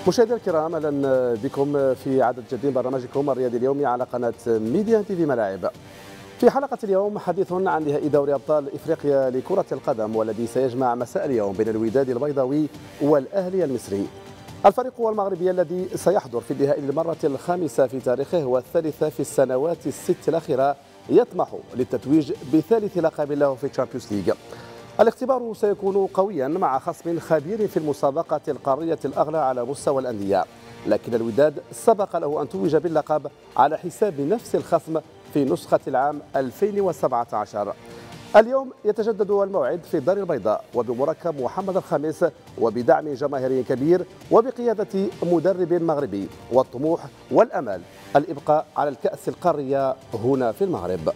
مشاهدينا الكرام، اهلا بكم في عدد جديد من برنامجكم الرياضي اليومي على قناه ميديا تي في ملاعب. في حلقه اليوم حديث عن نهائي دوري ابطال افريقيا لكره القدم، والذي سيجمع مساء اليوم بين الوداد البيضاوي والاهلي المصري. الفريق المغربي الذي سيحضر في النهائي للمره الخامسه في تاريخه والثالثه في السنوات الست الاخيره يطمح للتتويج بثالث لقب له في الشامبيونز ليج. الاختبار سيكون قويا مع خصم خبير في المسابقة القارية الأغلى على مستوى الأندية، لكن الوداد سبق له أن توج باللقب على حساب نفس الخصم في نسخة العام 2017. اليوم يتجدد الموعد في الدار البيضاء وبمركب محمد الخامس وبدعم جماهيري كبير وبقيادة مدرب مغربي، والطموح والأمل الإبقاء على الكأس القارية هنا في المغرب.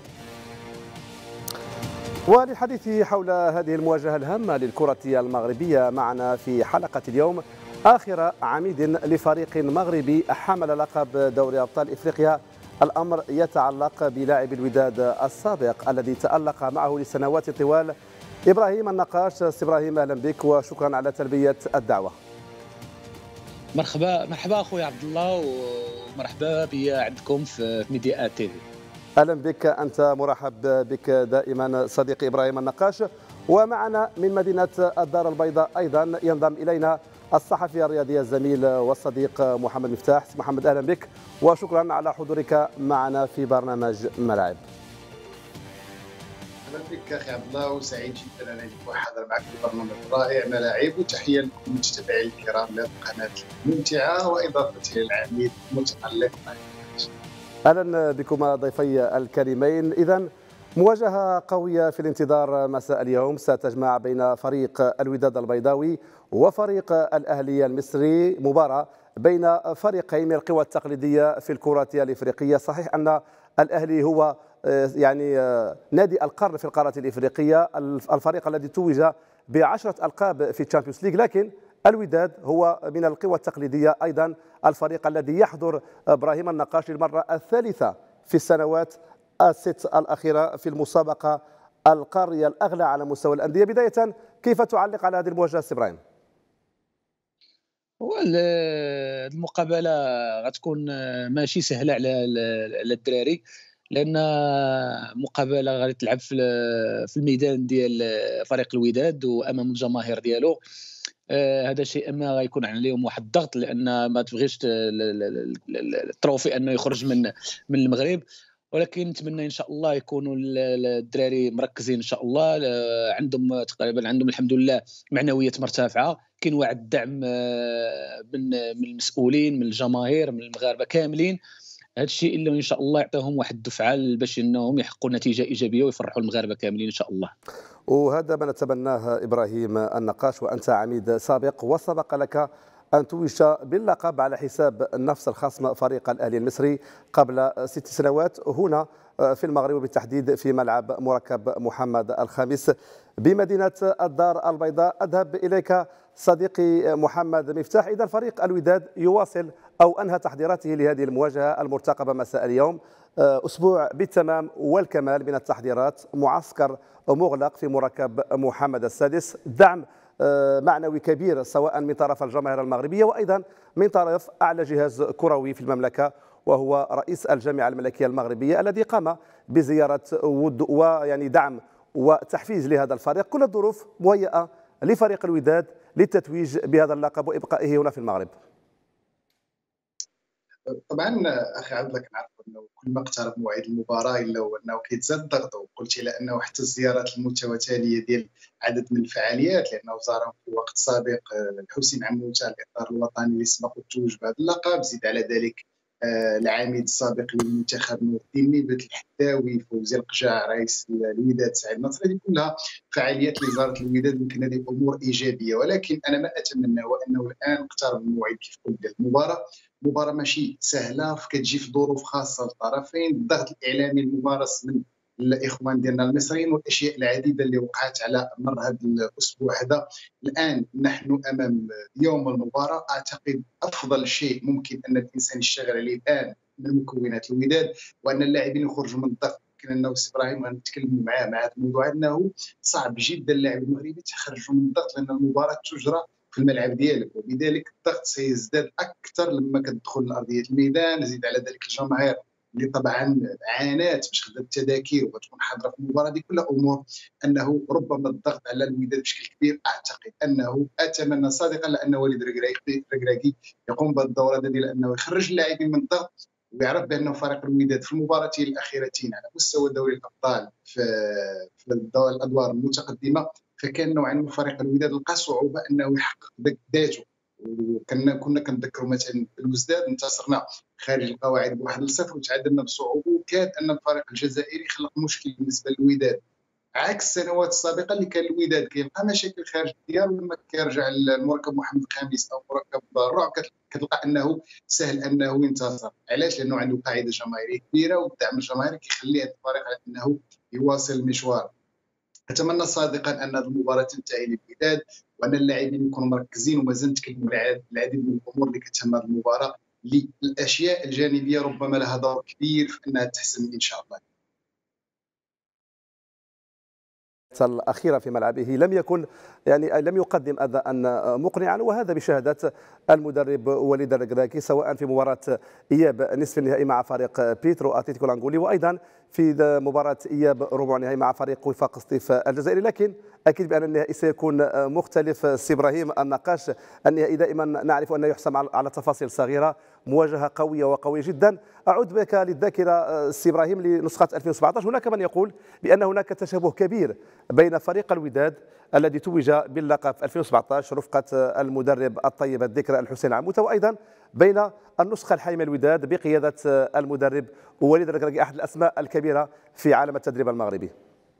وللحديث حول هذه المواجهة الهامة للكرة المغربية معنا في حلقة اليوم آخر عميد لفريق مغربي حمل لقب دوري أبطال إفريقيا. الأمر يتعلق بلاعب الوداد السابق الذي تألق معه لسنوات طوال، إبراهيم النقاش. إبراهيم، أهلا بك وشكرا على تلبية الدعوة. مرحبا أخوي عبد الله، ومرحبا بيا عندكم في ميديا تي في. أهلا بك، أنت مرحب بك دائما صديقي إبراهيم النقاش. ومعنا من مدينة الدار البيضاء أيضا ينضم إلينا الصحفي الرياضي الزميل والصديق محمد مفتاح. محمد، أهلا بك وشكرا على حضورك معنا في برنامج ملاعب. اهلا بك اخي عبد الله، وسعيد جدا انني حاضر معك في برنامج رائع ملاعب، وتحيه لكم المتابعين الكرام للقناه الممتعه، واضافه للعميد المتالق. اهلا بكما ضيفي الكريمين. اذا مواجهه قويه في الانتظار مساء اليوم ستجمع بين فريق الوداد البيضاوي وفريق الاهلي المصري، مباراه بين فريقين من القوى التقليديه في الكره الافريقيه. صحيح ان الاهلي هو يعني نادي القرن في القاره الافريقيه، الفريق الذي توج ب10 ألقاب في الشامبيونز ليج، لكن الوداد هو من القوى التقليديه ايضا الفريق الذي يحضر ابراهيم النقاش للمره الثالثه في السنوات الست الاخيره في المسابقه القاريه الاغلى على مستوى الانديه. بدايه، كيف تعلق على هذه المواجهه سبراين؟ هو المقابله غتكون ماشي سهله على الدراري، لان مقابله غادي تلعب في الميدان ديال فريق الوداد وامام الجماهير ديالو. هذا شيء ما غيكون عليهم واحد الضغط، لان ما تبغيش التروفي انه يخرج من المغرب، ولكن نتمنى ان شاء الله يكونوا الدراري مركزين ان شاء الله. عندهم تقريبا الحمد لله معنويات مرتفعه، كاين واحد الدعم من المسؤولين، من الجماهير، من المغاربه كاملين. هذا الشيء اللي ان شاء الله يعطيهم واحد الدفعه باش انهم يحققوا نتيجه ايجابيه ويفرحوا المغاربه كاملين ان شاء الله. وهذا ما نتمناه إبراهيم النقاش، وأنت عميد سابق وسبق لك أن توج باللقب على حساب نفس الخصم فريق الأهلي المصري قبل 6 سنوات هنا في المغرب، وبالتحديد في ملعب مركب محمد الخامس بمدينة الدار البيضاء. أذهب إليك صديقي محمد مفتاح. إذا فريق الوداد يواصل أو أنهى تحضيراته لهذه المواجهة المرتقبة مساء اليوم، أسبوع بالتمام والكمال من التحضيرات، معسكر مغلق في مركب محمد السادس، دعم معنوي كبير سواء من طرف الجماهير المغربية وأيضا من طرف أعلى جهاز كروي في المملكة وهو رئيس الجامعة الملكية المغربية الذي قام بزيارة ويعني دعم وتحفيز لهذا الفريق. كل الظروف مهيئة لفريق الوداد للتتويج بهذا اللقب وإبقائه هنا في المغرب. طبعا اخي عبد الله، كنعرف انه كل ما اقترب موعد المباراه الا انه كيتزاد الضغط، وقلت على انه حتى الزيارات المتواتيه ديال عدد من الفعاليات، لانه زارهم في وقت سابق الحسين عموته الاطار الوطني اللي سبق وتوج بهذا اللقب، زيد على ذلك العميد السابق للمنتخب نور الدين نيبت، الحداوي، فوزي القجاع رئيس الوداد، سعيد نصر. هذه كلها فعاليات اللي زارت الوداد، يمكن هذه امور ايجابيه، ولكن انا ما اتمنى هو انه الان اقترب الموعد كيف قلت ديال المباراه ماشي سهله، كتجي في ظروف خاصه للطرفين، الضغط الاعلامي الممارس من الاخوان ديالنا المصريين، والاشياء العديده اللي وقعت على مر هذا الاسبوع هذا. الان نحن امام يوم المباراه، اعتقد افضل شيء ممكن ان الانسان يشتغل عليه الان من مكونات الوداد وان اللاعبين يخرجوا من الضغط. يمكن انه ابراهيم غنتكلموا معاه مع هذا الموضوع، انه صعب جدا اللاعب المغربي تخرجوا من الضغط، لان المباراه تجرى في الملعب ديالك، وبذلك الضغط سيزداد اكثر لما كتدخل لارضيه الميدان. زيد على ذلك الجماهير اللي طبعا عانات باش خدات التذاكر وتكون حاضره في المباراه، دي كلها امور انه ربما الضغط على الوداد بشكل كبير. اعتقد انه اتمنى صادقا لان وليد الركراكي يقوم بهذه ديال انه يخرج اللاعبين من الضغط، ويعرف بانه فريق الوداد في المباراتين الاخيرتين على مستوى دوري الابطال في الادوار المتقدمه، فكان نوعا ما فريق الوداد لقى صعوبه انه يحقق ذاته. كنا كنذكروا مثلا الوزداد انتصرنا خارج القواعد ب1-0 وتعادلنا بصعوبه، وكاد ان الفريق الجزائري خلق مشكل بالنسبه للوداد، عكس السنوات السابقه اللي كان الوداد كيلقى مشاكل خارج الديار، ولما كيرجع المركب محمد الخامس او مركب الرعب كتلقى انه سهل انه ينتصر. علاش؟ لانه عنده قاعده جماهيريه كبيره، والدعم الجماهيري كيخلي هذا الفريق على انه يواصل المشوار. اتمنى صادقا ان هذه المباراه تنتهي للوداد، وان اللاعبين يكونوا مركزين، ومازال نتكلموا على العديد من الامور اللي كتهم هذه المباراه، الاشياء الجانبيه ربما لها دور كبير في انها تحسن ان شاء الله. الأخيرة في ملعبه لم يقدم أداء مقنعا، وهذا بشهادة المدرب وليد الركراكي، سواء في مباراة إياب نصف النهائي مع فريق بيترو أتلتيكو الأنغولي، وأيضا في مباراة إياب ربع النهائي مع فريق وفاق سطيف الجزائري. لكن أكيد بأن النهائي سيكون مختلف. سي إبراهيم، النقاش النهائي دائما نعرف أنه يحسم على تفاصيل صغيرة، مواجهة قوية وقوية جدا. أعود بك للذاكرة سي إبراهيم لنسخة 2017. هناك من يقول بأن هناك تشابه كبير بين فريق الوداد الذي توج باللقب في 2017 رفقة المدرب الطيب الذكرى الحسين عموته، وأيضا بين النسخة الحالية الوداد بقيادة المدرب وليد الركراكي، أحد الأسماء الكبيرة في عالم التدريب المغربي.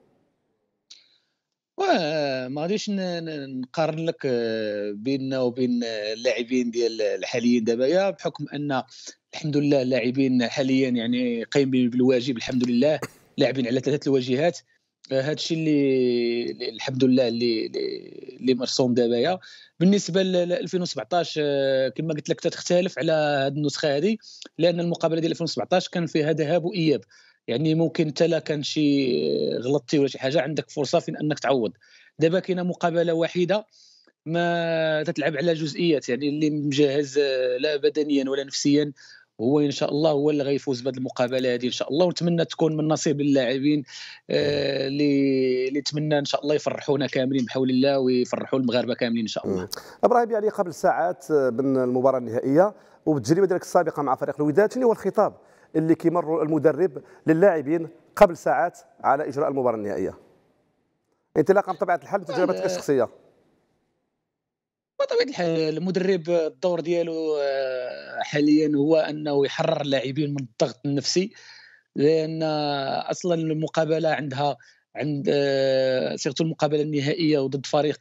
وما غاديش نقارن لك بيننا وبين اللاعبين ديال الحاليين دابا، بحكم ان الحمد لله اللاعبين حاليا يعني قايمين بالواجب الحمد لله، لاعبين على 3 الواجهات. هذا الشيء اللي الحمد لله اللي مرسوم دابا. بالنسبه ل 2017 كما قلت لك تختلف على هذه النسخه هذه، لان المقابله ديال 2017 كان فيها ذهاب واياب، يعني ممكن حتى لا كان شي غلطتي ولا شي حاجه عندك فرصه في انك تعوض. دابا كاينه مقابله واحده ما تتلعب على جزئيات، يعني اللي مجهز لا بدنيا ولا نفسيا هو ان شاء الله هو اللي غيفوز بهذه المقابله هذه ان شاء الله، ونتمنى تكون من نصيب اللاعبين اللي نتمنى ان شاء الله يفرحونا كاملين بحول الله، ويفرحوا المغاربه كاملين ان شاء الله. ابراهيم، يعني قبل ساعات من المباراه النهائيه وبالتجربه ديالك السابقه مع فريق الوداد، شنو هو الخطاب اللي كيمر المدرب للاعبين قبل ساعات على اجراء المباراه النهائيه، انطلاقا بطبيعه الحال من تجربتك الشخصيه؟ بطبيعه الحال المدرب الدور ديالو حاليا هو انه يحرر اللاعبين من الضغط النفسي، لان اصلا المقابله عند سيرتو المقابله النهائيه وضد فريق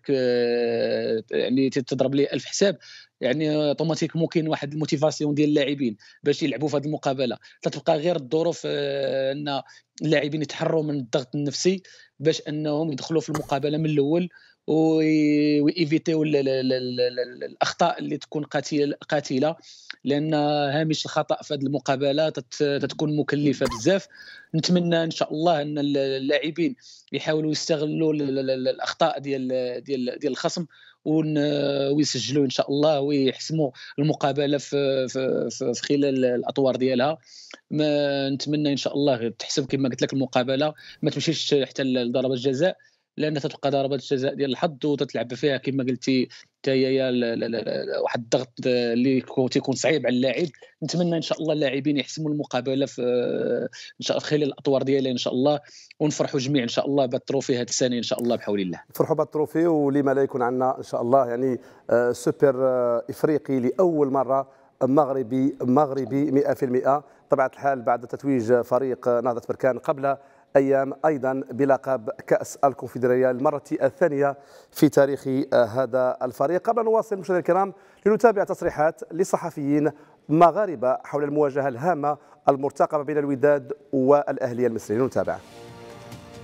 يعني تضرب ليه 1000 حساب، يعني اوتوماتيك ممكن واحد الموتيفاسيون ديال اللاعبين باش يلعبوا في هذه المقابله، تتبقى غير الظروف ان اللاعبين يتحرروا من الضغط النفسي باش انهم يدخلوا في المقابله من الاول وييفيتيو الاخطاء اللي تكون قاتله، لان هامش الخطا في هذه المقابله تتكون مكلفه بزاف. نتمنى ان شاء الله ان اللاعبين يحاولوا يستغلوا الاخطاء ديال الخصم ويسجلوا ان شاء الله ويحسموا المقابله في خلال الاطوار ديالها. ما نتمنى ان شاء الله تحسم كما قلت لك المقابله ما تمشيش حتى لضربات الجزاء، لان تتبقى ضربات الجزاء ديال الحظ وتتلعب فيها كما قلتي حتى هي واحد الضغط اللي تيكون صعيب على اللاعب. نتمنى ان شاء الله اللاعبين يحسموا المقابله في ان شاء الله خلال الاطوار ديالها ان شاء الله، ونفرحوا جميع ان شاء الله بالتروفي هذه السنه ان شاء الله بحول الله. نفرحوا بالتروفي، ولما لا يكون عندنا ان شاء الله يعني سوبر افريقي لاول مره مغربي 100%. طبيعه الحال بعد تتويج فريق نهضه بركان قبل أيام أيضا بلقب كأس الكونفدرالية المرة الثانية في تاريخ هذا الفريق. قبل أن نواصل مشاهدينا الكرام لنتابع تصريحات لصحفيين مغاربة حول المواجهة الهامة المرتقبة بين الوداد والأهلي المصري. نتابع.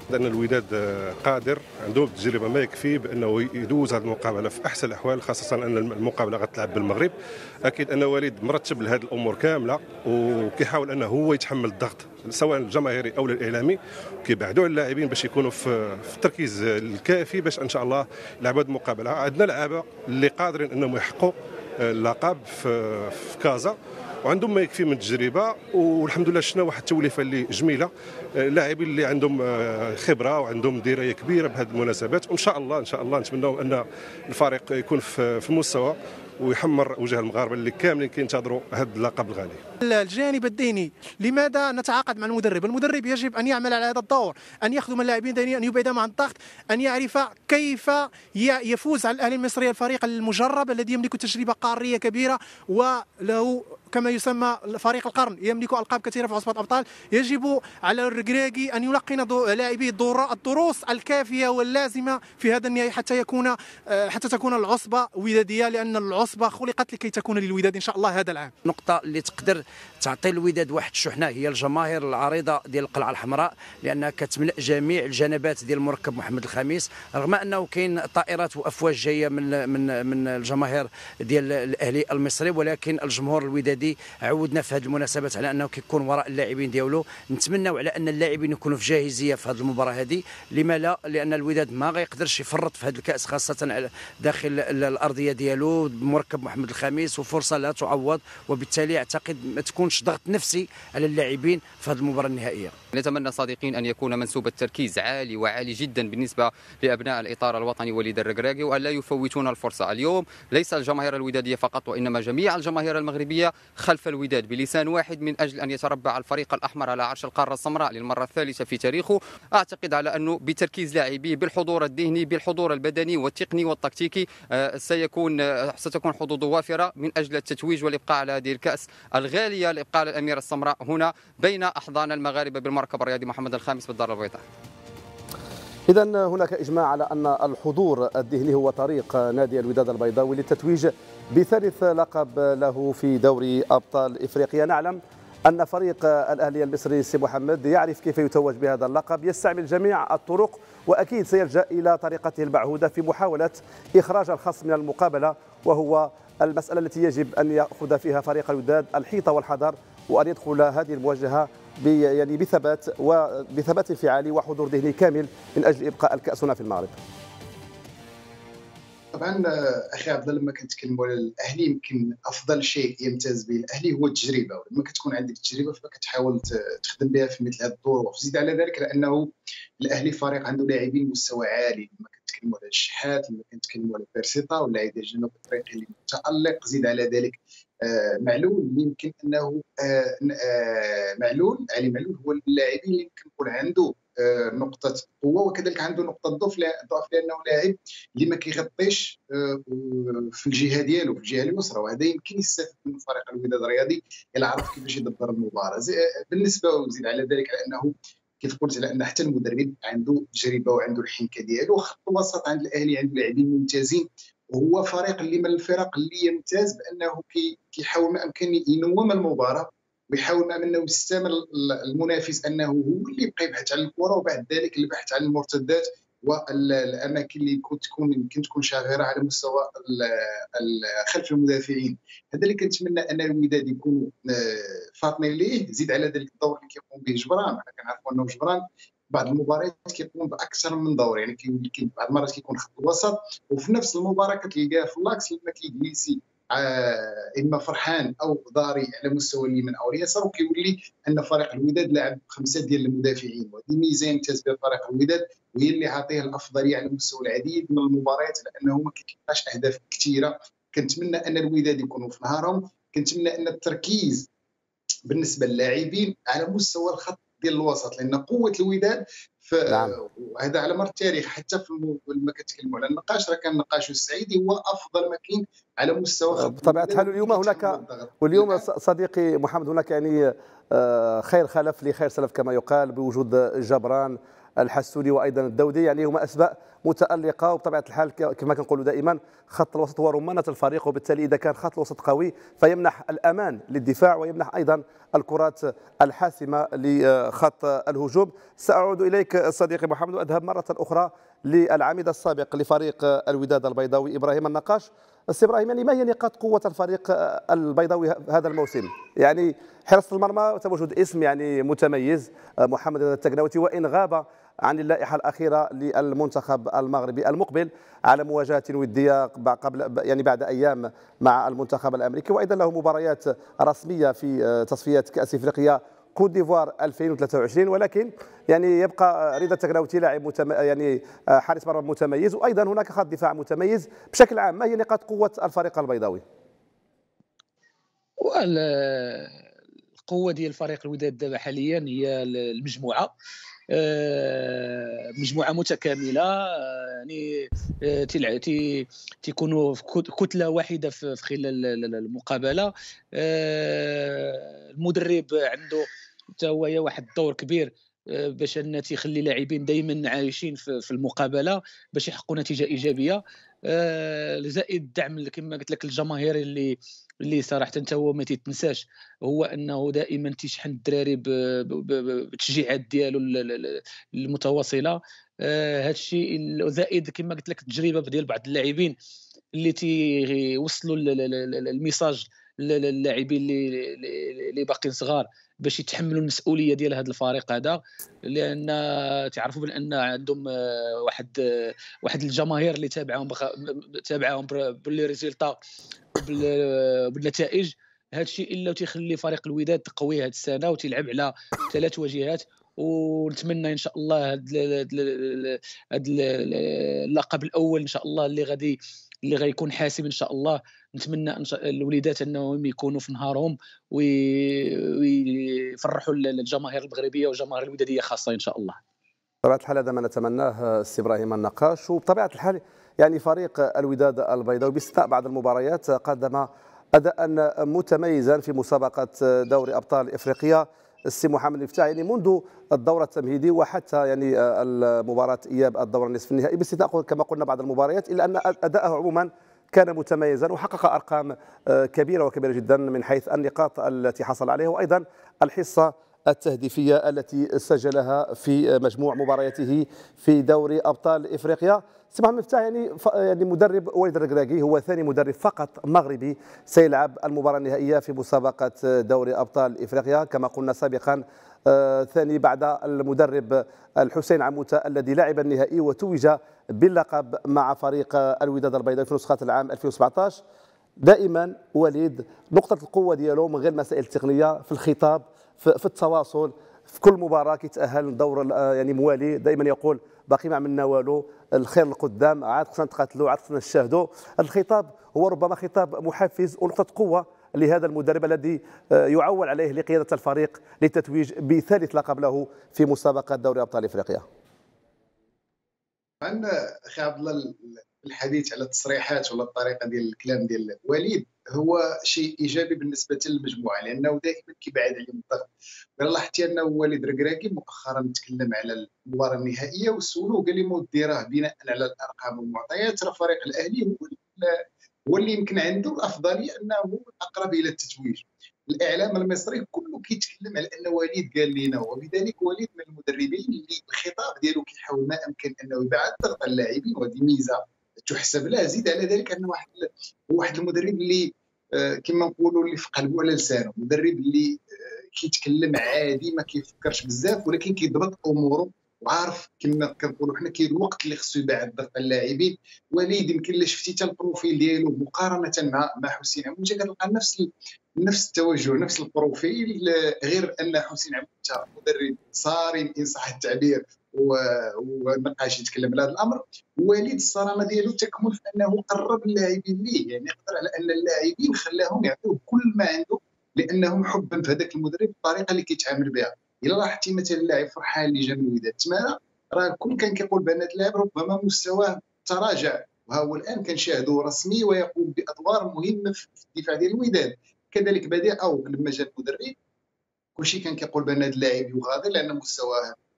لأن الوداد قادر، عنده تجربة ما يكفي بأنه يدوز هذه المقابلة في أحسن الأحوال، خاصة أن المقابلة غتلعب بالمغرب. أكيد أن وليد مرتب لهذه الأمور كاملة وكيحاول أنه هو يتحمل الضغط سواء الجماهيري أو الإعلامي، كيبعدوا على اللاعبين باش يكونوا في التركيز الكافي باش إن شاء الله يلعبوا هذه المقابلة. عندنا لعابة اللي قادرين أنهم يحققوا اللقب في كازا وعندهم ما يكفي من التجربه، والحمد لله شفنا واحد التوليفه اللي جميله، لاعبين اللي عندهم خبره وعندهم درايه كبيره بهذه المناسبات. وان شاء الله نتمنوا ان الفريق يكون في المستوى ويحمر وجه المغاربه اللي كاملين كينتظروا هذا اللقب الغالي. الجانب الذهني، لماذا نتعاقد مع المدرب؟ المدرب يجب ان يعمل على هذا الدور، ان يخدم اللاعبين ذهنيا، ان يبعدهم عن الضغط، ان يعرف كيف يفوز على الاهلي المصري، الفريق المجرب الذي يملك تجربه قاريه كبيره وله كما يسمى فريق القرن، يملك القاب كثيره في عصبه الابطال. يجب على الركراكي ان يلقن لاعبيه الدروس الكافيه واللازمه في هذا النهائي حتى تكون العصبه وداديه، لان العصبه خلقت لكي تكون للوداد ان شاء الله هذا العام. النقطه اللي تقدر تعطي الوداد واحد الشحنه هي الجماهير العريضه ديال القلعه الحمراء، لانها كتملأ جميع الجنبات ديال مركب محمد الخامس، رغم انه كاين طائرات وافواج جايه من الجماهير ديال الاهلي المصري، ولكن الجمهور الودادي عودنا في هذه المناسبات على انه كيكون وراء اللاعبين ديالو. نتمنوا على ان اللاعبين يكونوا في جاهزيه في هذه المباراه هذه. لما لا؟ لان الوداد ما غيقدرش يفرط في هذا الكاس، خاصه داخل الارضيه ديالو مركب محمد الخامس، وفرصه لا تعوض، وبالتالي اعتقد ما تكونش ضغط نفسي على اللاعبين في هذه المباراه النهائيه. نتمنى صادقين ان يكون منسوب التركيز عالي وعالي جدا بالنسبه لابناء الاطار الوطني وليد الركراكي، وان لا يفوتون الفرصه. اليوم ليس الجماهير الوداديه فقط، وانما جميع الجماهير المغربيه خلف الوداد بلسان واحد من اجل ان يتربع الفريق الاحمر على عرش القاره السمراء للمره الثالثه في تاريخه. اعتقد على انه بتركيز لاعبيه، بالحضور الذهني، بالحضور البدني والتقني والتكتيكي، ستكون حظوظ وافره من اجل التتويج والابقاء على هذه الكاس الغاليه، الابقاء على الاميره السمراء هنا بين احضان المغاربه بالمركب الرياضي محمد الخامس بالدار البيضاء. إذا هناك إجماع على أن الحضور الذهني هو طريق نادي الوداد البيضاوي للتتويج بثالث لقب له في دوري أبطال إفريقيا. نعلم أن فريق الأهلي المصري سي محمد يعرف كيف يتوج بهذا اللقب، يستعمل جميع الطرق، وأكيد سيلجأ إلى طريقته المعهودة في محاولة إخراج الخصم من المقابلة، وهو المسألة التي يجب أن يأخذ فيها فريق الوداد الحيطة والحذر، وأن يدخل هذه المواجهة يعني بثبات انفعالي وحضور ذهني كامل من أجل إبقاء الكأس هنا في المغرب. طبعا اخي عبد الله، لما كنتكلموا على الاهلي يمكن افضل شيء يمتاز به الاهلي هو التجربه، ولما كتكون عندك التجربه فكتحاول تخدم بها في مثل هذه الظروف. زيد على ذلك لانه الاهلي فريق عنده لاعبين مستوى عالي، لما كنتكلموا على الشحات، لما كنتكلموا على بيرسيطا واللاعب ديال الجنوب الافريقي اللي متالق. زيد على ذلك معلول، يمكن انه علي معلول هو اللاعبين اللي يمكن يكون عنده نقطة قوة وكذلك عنده نقطة ضعف، لأنه لاعب اللي ما كيغطيش في الجهة ديالو، في الجهة اليسرى، وهذا يمكن يستفيد من فريق الوداد الرياضي إلا عرف كيفاش يدبر المباراة. بالنسبة وزيد على ذلك لأنه كيف قلت على أن حتى المدرب عنده تجربة وعنده الحنكة ديالو. خط الوسط عند الأهلي عنده لاعبين ممتازين، وهو فريق اللي من الفرق اللي يمتاز بأنه كيحاول ما أمكن ينوم المباراة ويحاول ما انه يستعمل المنافس انه هو اللي يبقى يبحث عن الكره، وبعد ذلك البحث عن المرتدات والاماكن اللي يمكن تكون شاغره على مستوى خلف المدافعين. هذا اللي كنتمنى ان الوداد يكونوا فاطنين ليه. زيد على ذلك الدور اللي كيقوم به جبران، حنا كنعرفوا انه جبران بعض المباريات كيقوم باكثر من دور، يعني بعض المرات كيكون خط الوسط وفي نفس المباراه كتلقاه في اللاكس لما كيجلسي اما فرحان او ضاري على مستوى اليمين او اليسار، وكيولي ان فريق الوداد لاعب 5 ديال المدافعين، وهذه ميزه يمتاز بها فريق الوداد وهي اللي عاطيه الافضليه على مستوى العديد من المباريات، لانه ما كيلقاش اهداف كثيره. كنتمنى ان الوداد يكونوا في نهارهم، كنتمنى ان التركيز بالنسبه للاعبين على مستوى الخط ديال الوسط، لان قوه الوداد وهذا على مر التاريخ حتى لما كتكلموا على النقاش راه كان النقاش السعيدي هو افضل ما كاين على مستوى بطبيعه الحال. واليوم صديقي محمد هناك يعني خير خلف لخير سلف كما يقال، بوجود جبران الحسوني وايضا الدودي، يعني هما اسماء متالقه، وبطبيعه الحال كما كنقولوا دائما خط الوسط هو رمانه الفريق، وبالتالي اذا كان خط الوسط قوي فيمنح الامان للدفاع ويمنح ايضا الكرات الحاسمه لخط الهجوم. ساعود اليك صديقي محمد واذهب مره اخرى للعميد السابق لفريق الوداد البيضاوي ابراهيم النقاش. السي ابراهيم، يعني ما هي نقاط قوه الفريق البيضاوي هذا الموسم؟ يعني حراسه المرمى تواجد اسم يعني متميز محمد التكناوتي، وان غاب عن اللائحه الاخيره للمنتخب المغربي المقبل على مواجهه وديه بعد ايام مع المنتخب الامريكي، وايضا له مباريات رسميه في تصفيات كاس افريقيا كوت ديفوار 2023. ولكن يعني يبقى رضا التكناوتي لاعب يعني حارس مرمى متميز، وايضا هناك خط دفاع متميز. بشكل عام ما هي نقاط قوه الفريق البيضاوي؟ القوه ديال فريق الوداد دابا حاليا هي المجموعه، مجموعه متكامله، يعني تيكونوا في كتله واحده في خلال المقابله. المدرب عنده حتى هو واحد الدور كبير باش ان تيخلي لاعبين دائما عايشين في المقابله باش يحققوا نتيجه ايجابيه. زائد الدعم كما قلت لك الجماهيري اللي صراحه انت هو ما تيتنساش، هو انه دائما تيشحن الدراري بالتشجيعات ديالو المتواصله. هذا الشيء زائد كما قلت لك التجربه ديال بعض اللاعبين اللي تيوصلوا الميساج للاعبين اللي باقيين صغار باش يتحملوا المسؤوليه ديال هذا الفريق هذا، لان تعرفوا بان عندهم واحد الجماهير اللي تابعهم باللي ريزولطا بالنتائج. هذا الشيء الا تيخلي فريق الوداد تقوي هذه السنه وتلعب على 3 واجهات، ونتمنى ان شاء الله هذا اللقب الاول ان شاء الله اللي غيكون حاسم ان شاء الله. نتمنى الوليدات انهم يكونوا في نهارهم ويفرحوا الجماهير المغربيه والجماهير الوداديه خاصه ان شاء الله. بطبيعه الحال هذا ما نتمناه السي ابراهيم النقاش. وبطبيعه الحال يعني فريق الوداد البيضاوي باستثناء بعض المباريات قدم اداء متميزا في مسابقه دوري ابطال افريقيا. السي محمد المفتاح يعني منذ الدور التمهيدي وحتى يعني المباراه اياب الدور النصف النهائي، باستثناء كما قلنا بعض المباريات، الا ان اداءه عموما كان متميزا وحقق ارقام كبيره جدا من حيث النقاط التي حصل عليها، وايضا الحصه التهديفيه التي سجلها في مجموع مبارياته في دوري ابطال افريقيا. سي محمد المفتاح يعني مدرب وليد الركراكي هو ثاني مدرب فقط مغربي سيلعب المباراه النهائيه في مسابقه دوري ابطال افريقيا، كما قلنا سابقا ثاني بعد المدرب الحسين عموته الذي لعب النهائي وتوج باللقب مع فريق الوداد البيضاوي في نسخه العام 2017. دائما وليد نقطه القوه ديالو من غير مسائل تقنيه في الخطاب، في التواصل، في كل مباراه كيتاهل للدور يعني موالي دائما يقول باقي ما عملنا والو، الخير القدام، عاد خصنا نتقاتلوا، عاد خصنا نشاهدوا. الخطاب هو ربما خطاب محفز ونقطه قوه لهذا المدرب الذي يعول عليه لقياده الفريق للتتويج بثالث لقب له في مسابقه دوري ابطال افريقيا. اخي عبد الله، الحديث على التصريحات ولا الطريقه ديال الكلام ديال وليد هو شيء ايجابي بالنسبه للمجموعه، لانه دائما كيبعد عليهم الضغط. لاحظتي انه وليد الركراكي مؤخرا تكلم على المباراه النهائيه وسولوه قال لي مودي راه بناء على الارقام والمعطيات راه فريق الاهلي هو اللي يمكن عنده الافضليه انه اقرب الى التتويج. الاعلام المصري كله كيتكلم على ان وليد قال لنا، وبذلك وليد من المدربين اللي الخطاب ديالو كيحاول ما امكن انه يبعد ضغط اللاعبين، وهذه ميزه تحسب له. زيد على ذلك انه واحد المدرب اللي كما نقولوا اللي في قلبه على لسانه، مدرب اللي كيتكلم عادي ما كيفكرش بزاف ولكن كيضبط اموره وعارف كما كنقولوا حنا كاين الوقت اللي خصو يبعد ضغط اللاعبين. وليد يمكن الا شفتي حتى البروفيل ديالو مقارنه مع حسين عموته كتلقى نفس التوجه نفس البروفيل، غير ان حسين عموته مدرب صارم ان صح التعبير ونقاش يتكلم على هذا الامر. وليد الصرامه ديالو تكمن في انه قرب اللاعبين ليه، يعني يقدر على ان اللاعبين خلاهم يعطيوه كل ما عنده لانهم حبا في هذاك المدرب الطريقه اللي كيتعامل بها. الا لاحظتي مثلا اللاعب فرحان اللي جا من الوداد تماما راه الكل كان كيقول بان هذا اللاعب ربما مستواه تراجع، وها هو الان كنشاهدوه رسمي ويقوم بادوار مهمه في الدفاع ديال الوداد. كذلك بديع او لما جا المدرب كلشي كان كيقول بان هذا اللاعب يغادر لان مستواه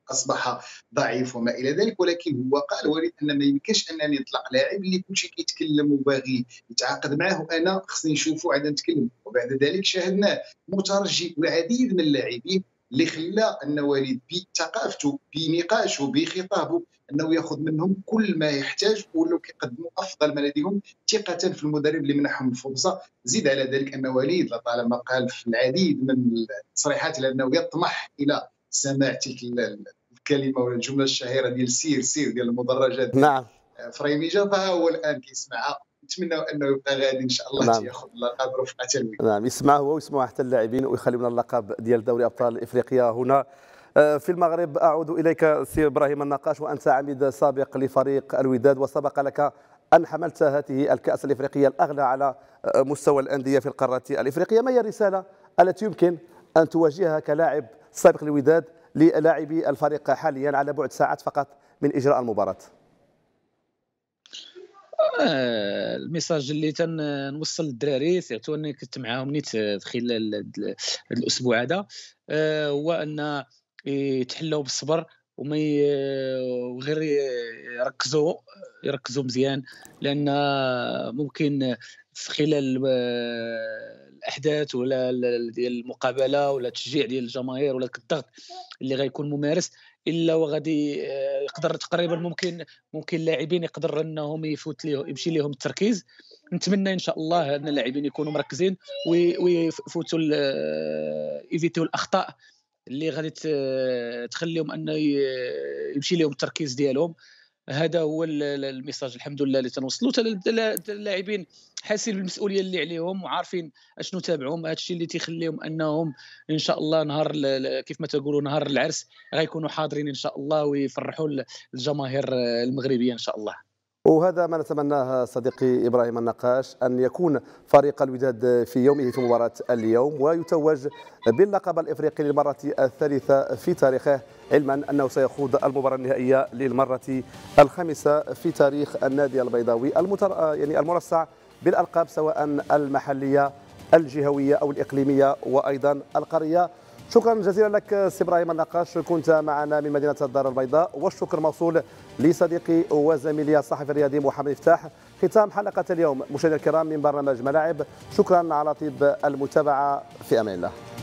اصبح ضعيف وما الى ذلك. ولكن هو قال وليد ان ما يمكنش انني نطلق لاعب اللي كلشي كيتكلم وباغي يتعاقد معه، وانا خصني نشوفو عاد نتكلم. وبعد ذلك شاهدناه مترجي والعديد من اللاعبين اللي خلى ان وليد بثقافته بنقاشه بخطابه انه ياخذ منهم كل ما يحتاج، ولاو كيقدموا افضل ما لديهم ثقه في المدرب اللي منحهم الفرصه. زيد على ذلك ان وليد لطالما قال في العديد من التصريحات انه يطمح الى سماع تلك الكلمه ولا الجمله الشهيره ديال سير سير ديال المدرجات. نعم. فريميجا فها هو الان كيسمعها، نتمنى انه يبقى غادي ان شاء الله. نعم. ياخذ اللقب رفقه الوداد. نعم، يسمعه هو ويسمعه حتى اللاعبين ويخلي من اللقب ديال دوري ابطال افريقيا هنا في المغرب. اعود اليك سي ابراهيم النقاش، وانت عميد سابق لفريق الوداد، وسبق لك ان حملت هذه الكاس الافريقيه الاغلى على مستوى الانديه في القاره الافريقيه. ما هي الرساله التي يمكن ان تواجهها كلاعب سابق للوداد للاعبي الفريق حاليا على بعد ساعات فقط من اجراء المباراه؟ الميساج اللي تنوصل للدراري سيرتو اني كنت معاهم نيت خلال هذا الاسبوع هذا، هو ان يتحلوا بالصبر وغير يركزوا مزيان، لان ممكن في خلال الاحداث ولا ديال المقابله ولا التشجيع ديال الجماهير ولا الضغط اللي غيكون ممارس، الا وغادي يقدر تقريبا ممكن اللاعبين يقدر انهم يمشي لهم التركيز. نتمنى ان شاء الله ان اللاعبين يكونوا مركزين ويفوتوا يفيتوا الاخطاء اللي غادي تخليهم انه يمشي لهم التركيز ديالهم. هذا هو الميساج الحمد لله اللي تنوصلوا اللاعبين حاسين بالمسؤوليه اللي عليهم وعارفين اشنو تابعهم. هذا الشيء اللي تيخليهم انهم ان شاء الله نهار كيف ما تقولوا نهار العرس غيكونوا حاضرين ان شاء الله ويفرحوا الجماهير المغربيه ان شاء الله. وهذا ما نتمناه صديقي إبراهيم النقاش، أن يكون فريق الوداد في يومه في مباراة اليوم ويتوج باللقب الإفريقي للمرة الثالثة في تاريخه، علما أنه سيخوض المباراة النهائية للمرة الخامسة في تاريخ النادي البيضاوي يعني المرصع بالألقاب سواء المحلية الجهوية أو الإقليمية وأيضا القارية. شكرا جزيلا لك سي ابراهيم النقاش، كنت معنا من مدينه الدار البيضاء، والشكر موصول لصديقي وزميلي الصحفي الرياضي محمد مفتاح. ختام حلقه اليوم مشاهدينا الكرام من برنامج ملاعب، شكرا على طيب المتابعه، في امان الله.